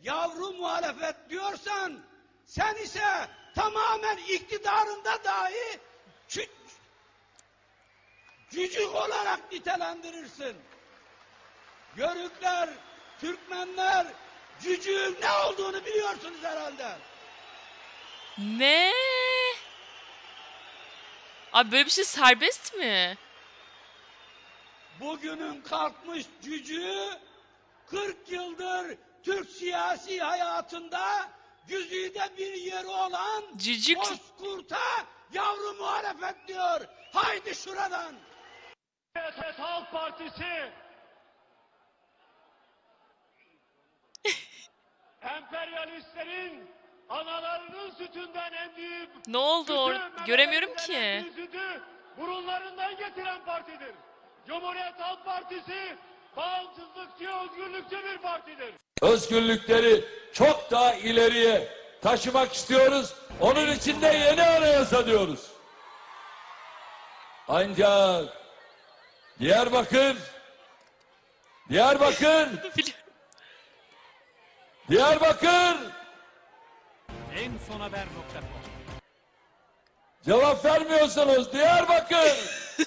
yavru muhalefet diyorsan, sen ise tamamen iktidarında dahi cücük olarak nitelendirirsin. Yörükler, Türkmenler, cücüğün ne olduğunu biliyorsunuz herhalde. Ne? Abi böyle bir şey serbest mi? Bugünün kalkmış cücüğü 40 yıldır Türk siyasi hayatında güzide bir yeri olan Cücük. Bozkurt'a yavru muhalefet diyor. Haydi şuradan. Cumhuriyet Halk Partisi emperyalistlerin analarının sütünden emdiği Ne oldu? Göremiyorum ki. sütü burunlarından getiren partidir. Cumhuriyet Halk Partisi bağımsızlıkçı, özgürlükçü bir partidir. Özgürlükleri çok daha ileriye taşımak istiyoruz. Onun için de yeni anayasa diyoruz. Ancak Diyarbakır En son haber.com cevap vermiyorsunuz Diyarbakır.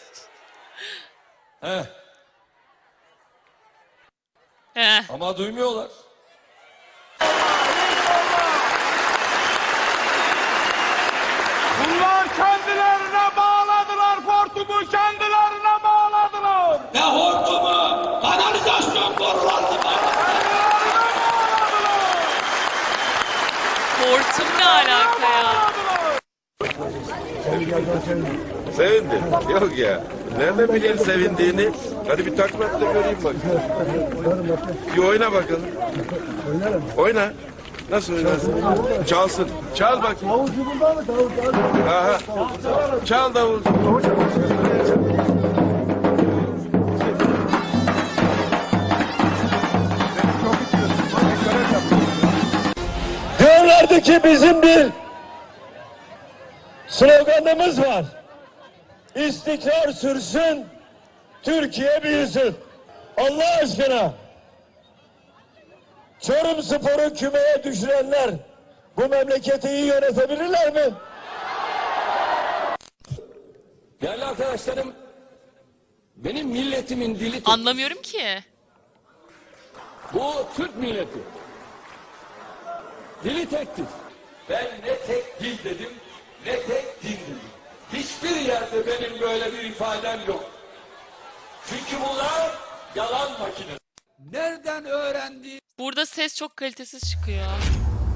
Heh. Ama duymuyorlar. Bunlar kendilerine bağladılar, hortumu kendilerine bağladılar. Ne hortumu? Kanalizasyon borularını Hortum ne alaka ya? Sevindi. Yok ya. Nerede bileyim sevindiğini? Hadi bir takla da göreyim bak. Bir oyna bakalım. Oyna. Nasıl oynarsın? Çalsın. Çal bakayım. Davulcu burada mı? Davulcu. Aha. Çal davulcu. Diyorlardı ki bizim bir sloganımız var. İstikrar sürsün, Türkiye büyüsün. Allah aşkına Çorumspor'u kümeye düşürenler bu memleketi iyi yönetebilirler mi? Değerli arkadaşlarım, benim milletimin dili... Anlamıyorum ki. Bu Türk milleti. Dili tektir. Ben ne tek dil dedim, ne tek din dedim. Hiçbir yerde benim böyle bir ifadem yok. Çünkü bunlar yalan makinesi. nereden öğrendi? Burada ses çok kalitesiz çıkıyor.